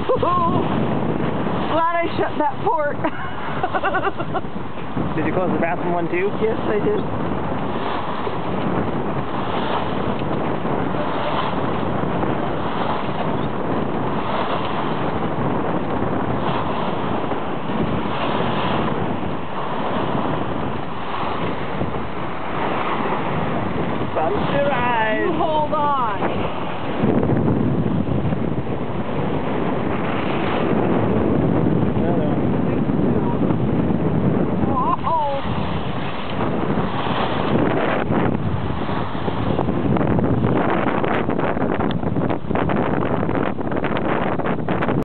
Glad I shut that port. Did you close the bathroom one too? Yes, I did.